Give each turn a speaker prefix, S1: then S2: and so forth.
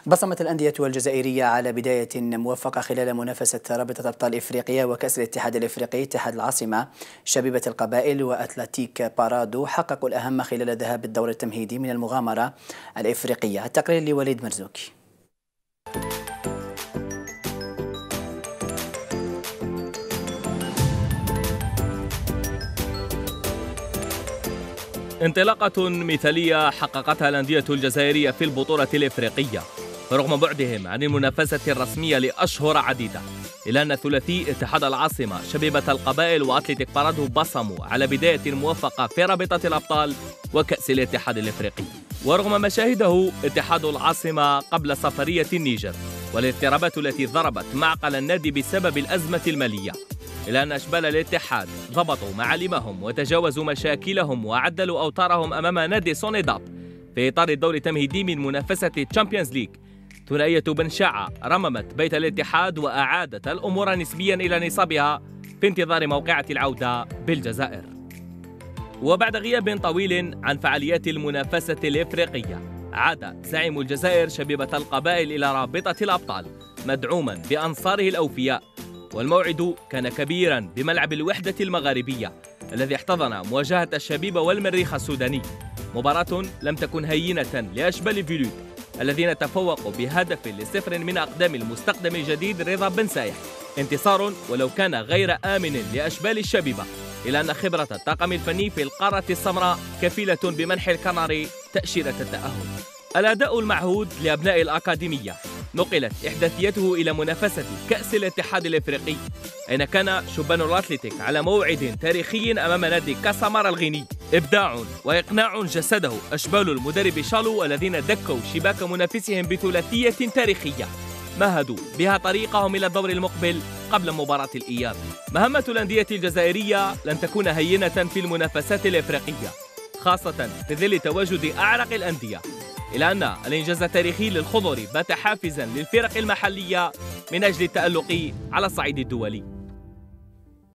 S1: بصمت الأندية الجزائرية على بداية موفقة خلال منافسة رابطة أبطال إفريقيا وكأس الاتحاد الإفريقي. اتحاد العاصمة، شبيبة القبائل وأتلتيك بارادو حققوا الأهم خلال ذهاب الدور التمهيدي من المغامرة الإفريقية. التقرير لوليد مرزوكي.
S2: انطلاقة مثالية حققتها الأندية الجزائرية في البطولة الإفريقية رغم بعدهم عن المنافسة الرسمية لأشهر عديدة، إلا أن ثلاثي اتحاد العاصمة، شبيبة القبائل وأتلتيك بارادو بصموا على بداية موفقة في رابطة الأبطال وكأس الاتحاد الإفريقي. ورغم ما شهده اتحاد العاصمة قبل سفرية النيجر والاضطرابات التي ضربت معقل النادي بسبب الأزمة المالية، إلا أن أشبال الاتحاد ضبطوا معالمهم وتجاوزوا مشاكلهم وعدلوا أوتارهم أمام نادي سونيداب في إطار الدور التمهيدي من منافسة تشامبيونز ليج. ثنائية بن شعة رممت بيت الاتحاد وأعادت الأمور نسبيا إلى نصابها في انتظار موقعة العودة بالجزائر. وبعد غياب طويل عن فعاليات المنافسة الإفريقية، عاد زعيم الجزائر شبيبة القبائل إلى رابطة الأبطال مدعوما بأنصاره الأوفياء، والموعد كان كبيرا بملعب الوحدة المغاربية الذي احتضن مواجهة الشبيبة والمريخ السوداني، مباراة لم تكن هينة لأشبال فيلود الذين تفوقوا بهدف ل0 من أقدام المستقدم الجديد رضا بن سايح. انتصار ولو كان غير آمن لأشبال الشبيبة، إلا أن خبرة الطاقم الفني في القارة السمراء كفيلة بمنح الكناري تأشيرة التأهل. الأداء المعهود لأبناء الأكاديمية نقلت إحداثيته إلى منافسة كأس الاتحاد الإفريقي، أين كان شبان الأتلتيك على موعد تاريخي أمام نادي كاسامارا الغيني. إبداع وإقناع جسده أشبال المدرب شالو الذين دكوا شباك منافسهم بثلاثية تاريخية مهدوا بها طريقهم إلى الدور المقبل قبل مباراة الإياب. مهمة الأندية الجزائرية لن تكون هينة في المنافسات الإفريقية، خاصة في ظل تواجد أعرق الأندية، إلا أن الإنجاز التاريخي للخضر بات حافزا للفرق المحلية من أجل التألق على الصعيد الدولي.